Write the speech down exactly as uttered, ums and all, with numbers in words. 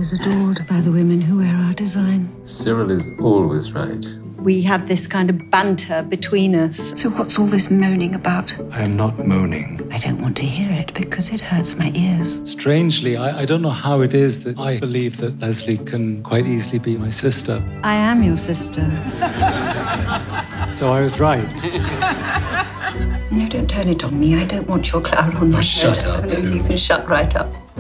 is adored by the women who wear our design. Cyril is always right. We have this kind of banter between us. So what's all this moaning about? I am not moaning. I don't want to hear it because it hurts my ears. Strangely, I, I don't know how it is that I believe that Leslie can quite easily be my sister. I am your sister. So I was right. No, don't turn it on me. I don't want your cloud on my Oh, shut head. up, Oh, Cyril. you can shut right up.